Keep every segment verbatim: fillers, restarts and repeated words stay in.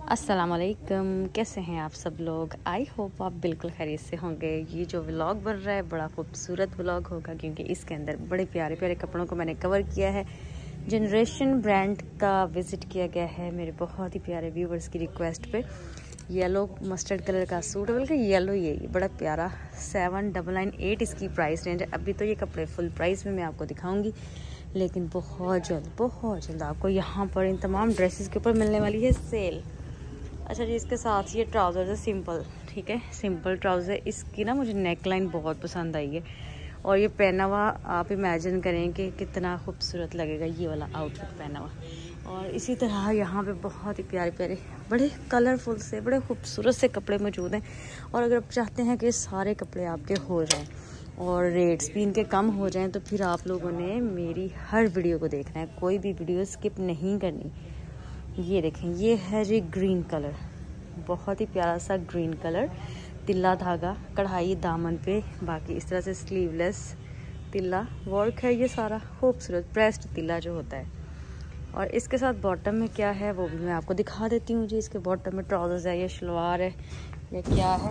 अस्सलाम वालेकुम, कैसे हैं आप सब लोग। आई होप आप बिल्कुल खैरियत से होंगे। ये जो व्लॉग बन रहा है बड़ा खूबसूरत व्लॉग होगा क्योंकि इसके अंदर बड़े प्यारे प्यारे कपड़ों को मैंने कवर किया है। जनरेशन ब्रांड का विज़िट किया गया है मेरे बहुत ही प्यारे व्यूवर्स की रिक्वेस्ट पे। येलो मस्टर्ड कलर का सूट है, बल्कि येलो ये ये बड़ा प्यारा सेवन डबल नाइन एट इसकी प्राइस रेंज है। अभी तो ये कपड़े फुल प्राइस में मैं आपको दिखाऊंगी, लेकिन बहुत जल्द बहुत जल्द आपको यहाँ पर इन तमाम ड्रेसेस के ऊपर मिलने वाली है सेल। अच्छा जी, इसके साथ ये ट्राउज़र है सिंपल, ठीक है, सिंपल ट्राउज़र। इसकी ना मुझे नेक लाइन बहुत पसंद आई है और ये पहना हुआ आप इमेजिन करें कि कितना खूबसूरत लगेगा ये वाला आउटफिट पहना हुआ। और इसी तरह यहाँ पे बहुत ही प्यारे प्यारे बड़े कलरफुल से बड़े खूबसूरत से कपड़े मौजूद हैं। और अगर आप चाहते हैं कि सारे कपड़े आपके हो जाएं और रेट्स भी इनके कम हो जाएं तो फिर आप लोगों ने मेरी हर वीडियो को देखना है, कोई भी वीडियो स्किप नहीं करनी। ये देखें, ये है जी ग्रीन कलर, बहुत ही प्यारा सा ग्रीन कलर, तिल्ला धागा कढ़ाई दामन पे, बाकी इस तरह से स्लीवलेस तिल्ला वर्क है। ये सारा खूबसूरत प्रेस्ड तिल्ला जो होता है। और इसके साथ बॉटम में क्या है वो भी मैं आपको दिखा देती हूँ जी। इसके बॉटम में ट्राउजर्स है या शलवार है या क्या है,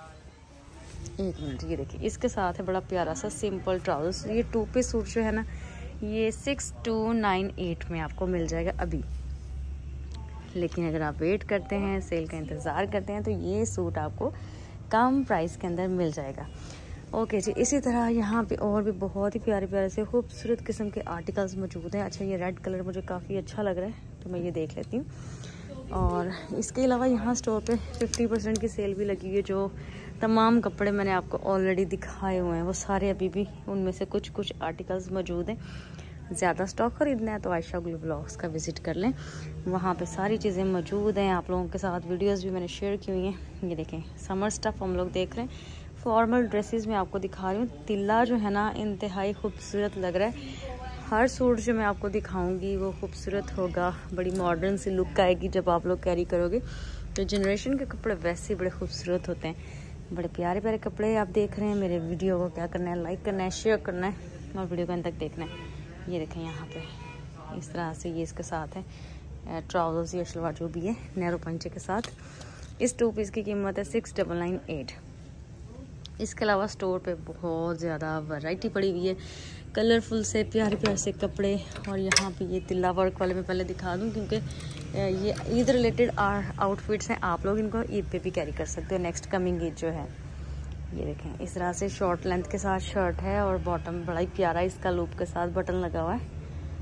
एक मिनट। ये देखिए, इसके साथ है बड़ा प्यारा सा सिंपल ट्राउजर्स। ये टू पीस सूट जो है ना, ये सिक्स टू नाइन एट में आपको मिल जाएगा अभी। लेकिन अगर आप वेट करते हैं, सेल का इंतज़ार करते हैं, तो ये सूट आपको कम प्राइस के अंदर मिल जाएगा। ओके जी, इसी तरह यहाँ पे और भी बहुत ही प्यारे प्यारे से खूबसूरत किस्म के आर्टिकल्स मौजूद हैं। अच्छा, ये रेड कलर मुझे काफ़ी अच्छा लग रहा है तो मैं ये देख लेती हूँ। और इसके अलावा यहाँ स्टोर पे फिफ्टी परसेंट की सेल भी लगी हुई है। जो तमाम कपड़े मैंने आपको ऑलरेडी दिखाए हुए हैं वो सारे अभी भी उनमें से कुछ कुछ आर्टिकल्स मौजूद हैं। ज़्यादा स्टॉक खरीदना है तो आयशा ग्लो ब्लॉग्स का विज़िट कर लें, वहाँ पे सारी चीज़ें मौजूद हैं। आप लोगों के साथ वीडियोस भी मैंने शेयर की हुई हैं। ये देखें, समर स्टफ़ हम लोग देख रहे हैं। फॉर्मल ड्रेसेस में आपको दिखा रही हूँ। तिल्ला जो है ना, इंतहाई खूबसूरत लग रहा है। हर सूट जो मैं आपको दिखाऊंगी वो खूबसूरत होगा, बड़ी मॉडर्न सी लुक आएगी जब आप लोग कैरी करोगे। तो जनरेशन के कपड़े वैसे ही बड़े खूबसूरत होते हैं। बड़े प्यारे प्यारे कपड़े आप देख रहे हैं। मेरे वीडियो को क्या करना है, लाइक करना है, शेयर करना है और वीडियो को अंत तक देखना है। ये देखें, यहाँ पे इस तरह से ये इसके साथ है ट्राउजर्स या शलवार जो भी है नैरो पंचे के साथ। इस टू पीस की कीमत है सिक्स डबल नाइन एट। इसके अलावा स्टोर पे बहुत ज़्यादा वैरायटी पड़ी हुई है, कलरफुल से प्यारे प्यारे से कपड़े। और यहाँ पे ये तिल्ला वर्क वाले मैं पहले दिखा दूँ क्योंकि ये ईद रिलेटेड आउटफिट्स हैं। आप लोग इनको ईद पे भी कैरी कर सकते हो, नेक्स्ट कमिंग ईद जो है। ये देखें, इस तरह से शॉर्ट लेंथ के साथ शर्ट है और बॉटम बड़ा ही प्यारा इसका लूप के साथ बटन लगा हुआ है।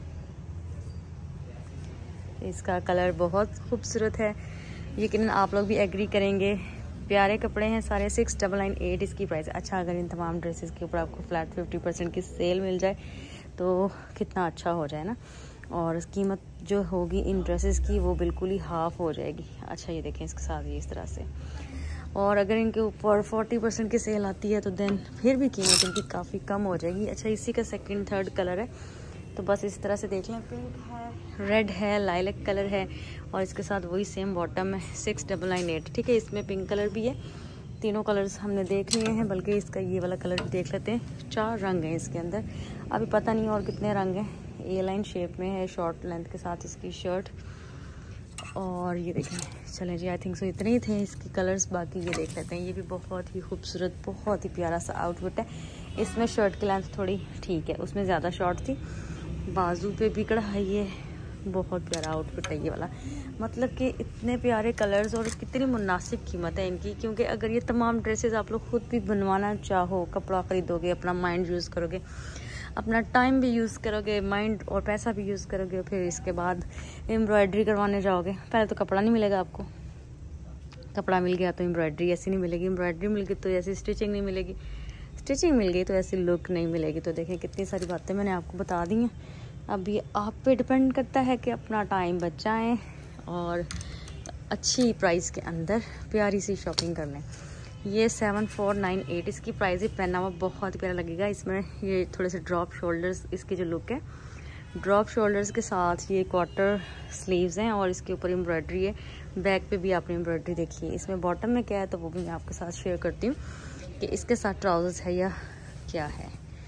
इसका कलर बहुत खूबसूरत है, यकीनन आप लोग भी एग्री करेंगे। प्यारे कपड़े हैं सारे। सिक्स डबल नाइन एट इसकी प्राइस। अच्छा, अगर इन तमाम ड्रेसेस के ऊपर आपको फ्लैट फिफ्टी परसेंट की सेल मिल जाए तो कितना अच्छा हो जाए ना। और कीमत जो होगी इन ड्रेसेस की वो बिल्कुल ही हाफ हो जाएगी। अच्छा, ये देखें, इसके साथ ये इस तरह से। और अगर इनके ऊपर फोर्टी परसेंट की सेल आती है तो देन फिर भी कीमत इनकी काफ़ी कम हो जाएगी। अच्छा, इसी का सेकंड थर्ड कलर है तो बस इस तरह से देख लें। पिंक है, रेड है, लाइलैक कलर है और इसके साथ वही सेम बॉटम है। सिक्स डबल नाइन एट, ठीक है। इसमें पिंक कलर भी है। तीनों कलर्स हमने देख लिए हैं, बल्कि इसका ये वाला कलर भी देख लेते हैं। चार रंग हैं इसके अंदर, अभी पता नहीं और कितने रंग हैं। ए लाइन शेप में है, शॉर्ट लेंथ के साथ इसकी शर्ट। और ये देखें, चलें जी, आई थिंक सो इतने ही थे इसके कलर्स। बाकी ये देख लेते हैं। ये भी बहुत ही खूबसूरत बहुत ही प्यारा सा आउटफिट है। इसमें शर्ट की लेंथ थोड़ी ठीक है, उसमें ज़्यादा शॉर्ट थी। बाजू पे भी कढ़ाई है, बहुत प्यारा आउटफिट है ये वाला। मतलब कि इतने प्यारे कलर्स और कितनी मुनासिब कीमत है इनकी। क्योंकि अगर ये तमाम ड्रेसेस आप लोग खुद भी बनवाना चाहो, कपड़ा ख़रीदोगे, अपना माइंड यूज़ करोगे, अपना टाइम भी यूज़ करोगे, माइंड और पैसा भी यूज़ करोगे, फिर इसके बाद एम्ब्रॉयडरी करवाने जाओगे, पहले तो कपड़ा नहीं मिलेगा आपको। कपड़ा मिल गया तो एम्ब्रॉयडरी ऐसी नहीं मिलेगी, एम्ब्रॉयडरी मिल गई तो ऐसी स्टिचिंग नहीं मिलेगी, स्टिचिंग मिल गई तो ऐसी लुक नहीं मिलेगी। तो देखें, कितनी सारी बातें मैंने आपको बता दी हैं। अभी आप पे डिपेंड करता है कि अपना टाइम बचाएं और अच्छी प्राइस के अंदर प्यारी सी शॉपिंग कर लें। ये सेवन फोर नाइन एट इसकी प्राइस है। पहना हुआ बहुत प्यारा लगेगा। इसमें ये थोड़े से ड्रॉप शोल्डर्स इसकी जो लुक है, ड्रॉप शोल्डर्स के साथ ये क्वार्टर स्लीव्स हैं और इसके ऊपर एम्ब्रॉयडरी है। बैक पे भी आपने एम्ब्रॉयडरी देखी है। इसमें बॉटम में क्या है तो वो भी मैं आपके साथ शेयर करती हूँ कि इसके साथ ट्राउजर्स है या क्या है।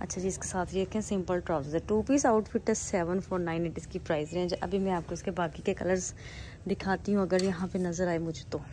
अच्छा जी, इसके साथ ये क्या सिंपल ट्राउजर है, टू पीस आउटफिट है, सेवन फोर नाइन एट इसकी प्राइस रेंज। अभी मैं आपको इसके बाकी के कलर्स दिखाती हूँ अगर यहाँ पे नज़र आए मुझे तो।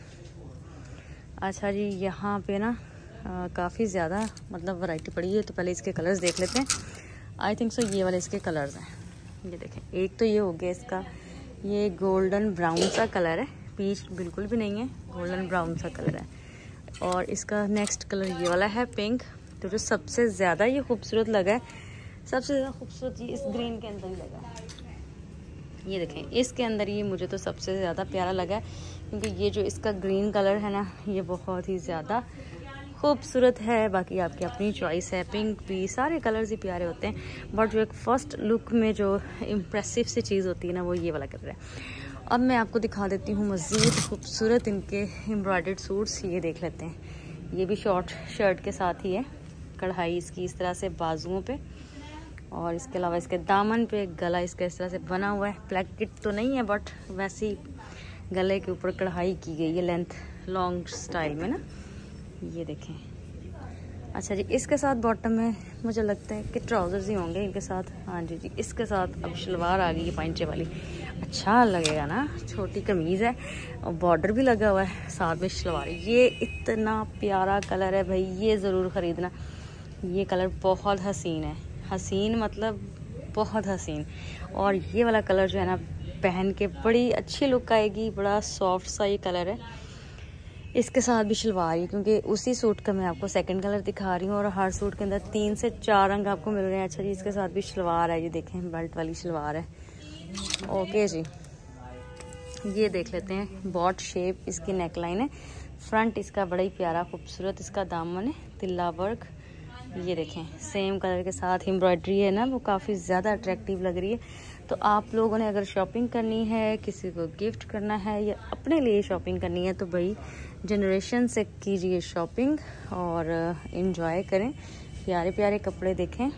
अच्छा जी, यहाँ पे ना काफ़ी ज़्यादा मतलब वैरायटी पड़ी है, तो पहले इसके कलर्स देख लेते हैं। आई थिंक सो ये वाले इसके कलर्स हैं, ये देखें। एक तो ये हो गया इसका, ये गोल्डन ब्राउन सा कलर है, पीच बिल्कुल भी नहीं है, गोल्डन ब्राउन सा कलर है। और इसका नेक्स्ट कलर ये वाला है पिंक। तो जो सबसे ज़्यादा ये खूबसूरत लगा है, सबसे ज़्यादा खूबसूरत ये इस ग्रीन के अंदर ही लगा है। ये देखें, इसके अंदर ये मुझे तो सबसे ज़्यादा प्यारा लगा है, क्योंकि ये जो इसका ग्रीन कलर है ना, ये बहुत ही ज़्यादा खूबसूरत है। बाकी आपकी अपनी चॉइस है, पिंक भी, सारे कलर्स ही प्यारे होते हैं, बट जो एक फ़र्स्ट लुक में जो इम्प्रेसिव सी चीज़ होती है ना, वो ये वाला कलर है। अब मैं आपको दिखा देती हूँ मज़ीद खूबसूरत इनके एम्ब्रॉयडर्ड सूट्स। ये देख लेते हैं, ये भी शॉर्ट शर्ट के साथ ही है, कढ़ाई इसकी इस तरह से बाजुओं पे, और इसके अलावा इसके दामन पे गला इसका इस तरह से बना हुआ है। प्लैकेट तो नहीं है, बट वैसे ही गले के ऊपर कढ़ाई की गई है, लेंथ लॉन्ग स्टाइल में ना, ये देखें। अच्छा जी, इसके साथ बॉटम में मुझे लगता है कि ट्राउजर्स ही होंगे इनके साथ। हाँ जी जी, इसके साथ अब शलवार आ गई है पाइंचे वाली, अच्छा लगेगा ना। छोटी कमीज़ है और बॉर्डर भी लगा हुआ है, साथ में शलवार। ये इतना प्यारा कलर है भाई, ये ज़रूर ख़रीदना। ये कलर बहुत हसीन है, हसीन मतलब बहुत हसीन। और ये वाला कलर जो है ना, पहन के बड़ी अच्छी लुक आएगी, बड़ा सॉफ्ट सा ये कलर है। इसके साथ भी शलवार है, क्योंकि उसी सूट का मैं आपको सेकंड कलर दिखा रही हूँ, और हर सूट के अंदर तीन से चार रंग आपको मिल रहे हैं। अच्छा जी, इसके साथ भी शलवार है, ये देखें बेल्ट वाली शलवार है। ओके जी, ये देख लेते हैं, बॉट शेप इसकी नेकलाइन है, फ्रंट इसका बड़ा ही प्यारा खूबसूरत इसका दामन है, तिल्ला वर्क। ये देखें, सेम कलर के साथ एम्ब्रॉयडरी है ना, वो काफ़ी ज़्यादा अट्रैक्टिव लग रही है। तो आप लोगों ने अगर शॉपिंग करनी है, किसी को गिफ्ट करना है या अपने लिए शॉपिंग करनी है, तो भाई जनरेशन से कीजिए शॉपिंग और एंजॉय करें, प्यारे प्यारे कपड़े देखें।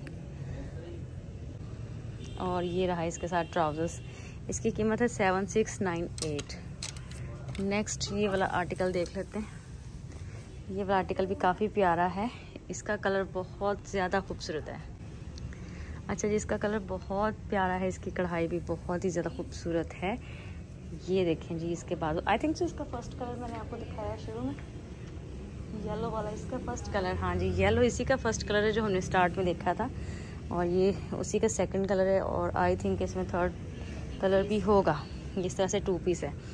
और ये रहा इसके साथ ट्राउजर्स, इसकी कीमत है seven six nine eight. Next ये वाला आर्टिकल देख लेते हैं। ये वाला आर्टिकल भी काफ़ी प्यारा है, इसका कलर बहुत ज़्यादा खूबसूरत है। अच्छा जी, इसका कलर बहुत प्यारा है, इसकी कढ़ाई भी बहुत ही ज़्यादा खूबसूरत है। ये देखें जी, इसके बाद आई थिंक सो इसका फर्स्ट कलर मैंने आपको दिखाया शुरू में, येलो वाला इसका फर्स्ट कलर। हाँ जी, येलो इसी का फर्स्ट कलर है जो हमने स्टार्ट में देखा था, और ये उसी का सेकंड कलर है, और आई थिंक इसमें थर्ड कलर भी होगा। इस तरह से टू पीस है,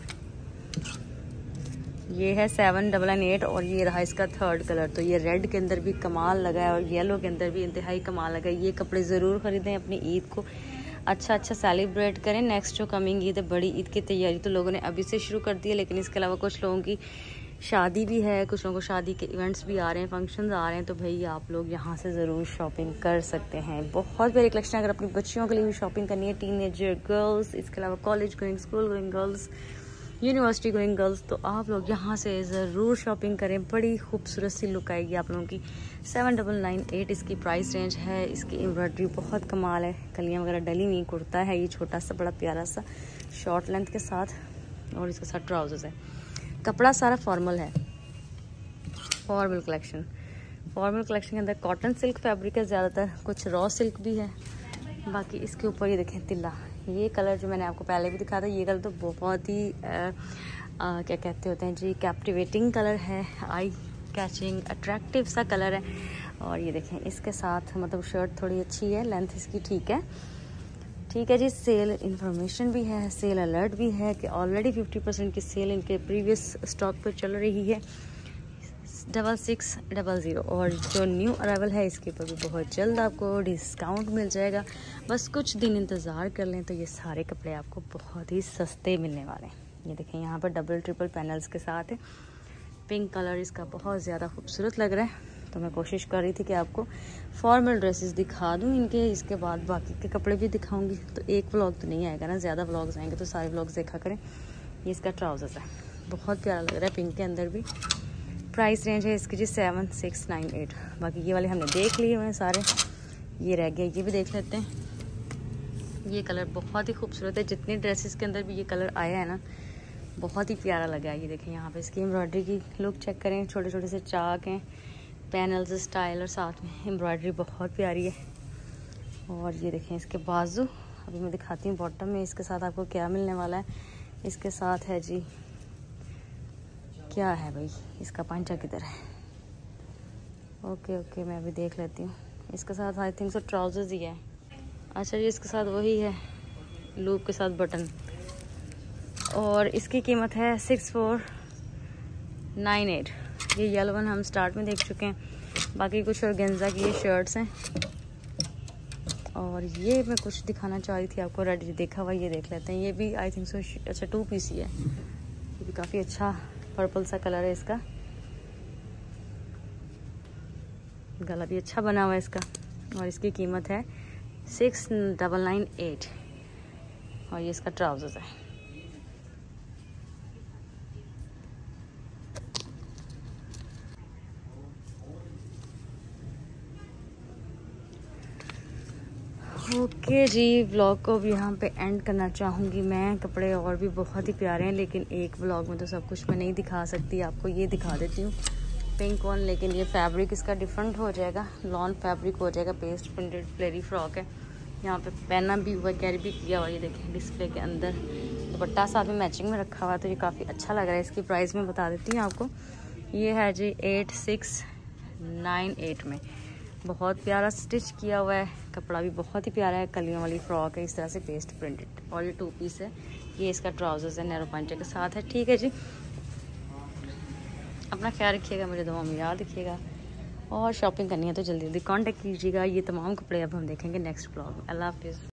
ये है सेवन डबल एन एट, और ये रहा इसका थर्ड कलर। तो ये रेड के अंदर भी कमाल लगा है, और येलो के अंदर भी इंतहाई कमाल लगा है। ये कपड़े ज़रूर ख़रीदें, अपनी ईद को अच्छा अच्छा सेलिब्रेट करें। नेक्स्ट जो कमिंग ईद है, बड़ी ईद की तैयारी तो लोगों ने अभी से शुरू कर दी है, लेकिन इसके अलावा कुछ लोगों की शादी भी है, कुछ लोगों को शादी के इवेंट्स भी आ रहे हैं, फंक्शंस आ रहे हैं, तो भाई आप लोग यहाँ से ज़रूर शॉपिंग कर सकते हैं। बहुत बड़ी कलेक्शन, अगर अपनी बच्चियों के लिए भी शॉपिंग करनी है, टीनेजर गर्ल्स, इसके अलावा college going, school going girls, university going girls, तो आप लोग यहाँ से ज़रूर शॉपिंग करें। बड़ी खूबसूरत सी लुक आएगी आप लोगों की। सेवन डबल नाइन एट इसकी प्राइस रेंज है। इसकी एम्ब्रॉयडरी बहुत कमाल है, कलियाँ वगैरह डली हुई, कुर्ता है ये छोटा सा बड़ा प्यारा सा शॉर्ट लेंथ के साथ, और इसके साथ ट्राउजर्स है। कपड़ा सारा फॉर्मल है, फॉर्मल कलेक्शन। फॉर्मल कलेक्शन के अंदर कॉटन सिल्क फैब्रिक है ज़्यादातर, कुछ रॉ सिल्क भी है। बाकी इसके ऊपर ये देखें तिल्ला, ये कलर जो मैंने आपको पहले भी दिखाया था, ये कलर तो बहुत ही आ, आ, क्या कहते होते हैं जी, कैप्टिवेटिंग कलर है, आई कैचिंग अट्रैक्टिव सा कलर है। और ये देखें, इसके साथ मतलब शर्ट थोड़ी अच्छी है, लेंथ इसकी ठीक है। ठीक है जी, सेल इन्फॉर्मेशन भी है, सेल अलर्ट भी है कि ऑलरेडी फिफ्टी परसेंट की सेल इनके प्रीवियस स्टॉक पर चल रही है, डबल सिक्स डबल ज़ीरो। और जो न्यू अराइवल है, इसके ऊपर भी बहुत जल्द आपको डिस्काउंट मिल जाएगा। बस कुछ दिन इंतज़ार कर लें तो ये सारे कपड़े आपको बहुत ही सस्ते मिलने वाले हैं। ये देखें, यहाँ पर डबल ट्रिपल पैनल्स के साथ है। पिंक कलर इसका बहुत ज़्यादा खूबसूरत लग रहा है, तो मैं कोशिश कर रही थी कि आपको फॉर्मल ड्रेसेस दिखा दूँ इनके, इसके बाद बाकी के कपड़े भी दिखाऊँगी। तो एक व्लॉग तो नहीं आएगा ना, ज़्यादा व्लॉग्स आएंगे तो सारे व्लॉग्स देखा करें। ये इसका ट्राउज़र्स है, बहुत प्यारा लग रहा है पिंक के अंदर भी। प्राइस रेंज है इसकी जी सेवन सिक्स नाइन एट। बाकी ये वाले हमने देख लिए हुए हैं सारे, ये रह गया, ये भी देख लेते हैं। ये कलर बहुत ही खूबसूरत है, जितनी ड्रेसेस के अंदर भी ये कलर आया है ना, बहुत ही प्यारा लगा है। ये देखें, यहाँ पे इसकी एम्ब्रॉयडरी की लुक चेक करें, छोटे छोटे से चाक हैं, पैनल्स स्टाइल और साथ में एम्ब्रॉयडरी बहुत प्यारी है। और ये देखें इसके बाजू, अभी मैं दिखाती हूँ बॉटम में इसके साथ आपको क्या मिलने वाला है। इसके साथ है जी, क्या है भाई, इसका पांचा किधर है? ओके ओके मैं अभी देख लेती हूँ। इसके साथ आई थिंक सो ट्राउजर्स ही है। अच्छा जी, इसके साथ वही है लूप के साथ बटन। और इसकी कीमत है सिक्स फोर नाइन एट। ये येलो वन हम स्टार्ट में देख चुके हैं। बाकी कुछ ऑर्गेन्जा की ये शर्ट्स हैं। और ये मैं कुछ दिखाना चाह रही थी आपको, रेड देखा हुआ, ये देख लेते हैं। ये भी आई थिंक सो अच्छा टू पीस ही है। ये भी काफ़ी अच्छा पर्पल सा कलर है इसका। गला भी अच्छा बना हुआ है इसका। और इसकी कीमत है सिक्स डबल नाइन एट। और ये इसका ट्राउजर्स है। ओके जी, व्लॉग को अब यहाँ पे एंड करना चाहूँगी मैं। कपड़े और भी बहुत ही प्यारे हैं, लेकिन एक व्लॉग में तो सब कुछ मैं नहीं दिखा सकती। आपको ये दिखा देती हूँ पिंक वन, लेकिन ये फैब्रिक इसका डिफरेंट हो जाएगा, लॉन फैब्रिक हो जाएगा, पेस्ट प्रिंटेड फ्लेरी फ्रॉक है। यहाँ पे पहना भी हुआ, कैरी भी किया हुआ, ये देखें डिस्प्ले के अंदर दुपट्टा साथ में मैचिंग में रखा हुआ है, तो ये काफ़ी अच्छा लग रहा है। इसकी प्राइस मैं बता देती हूँ आपको, ये है जी एट सिक्स नाइन एट में। बहुत प्यारा स्टिच किया हुआ है, कपड़ा भी बहुत ही प्यारा है, कलियों वाली फ्रॉक है इस तरह से पेस्ट प्रिंटेड। और ये टू पीस है, ये इसका ट्राउजर्स है, नैरो पांचे के साथ है। ठीक है जी, अपना ख्याल रखिएगा, मुझे दुआ में याद रखिएगा। और शॉपिंग करनी है तो जल्दी जल्दी कांटेक्ट कीजिएगा। ये तमाम कपड़े अब हम देखेंगे नेक्स्ट ब्लॉग में। अल्लाह हाफिज़।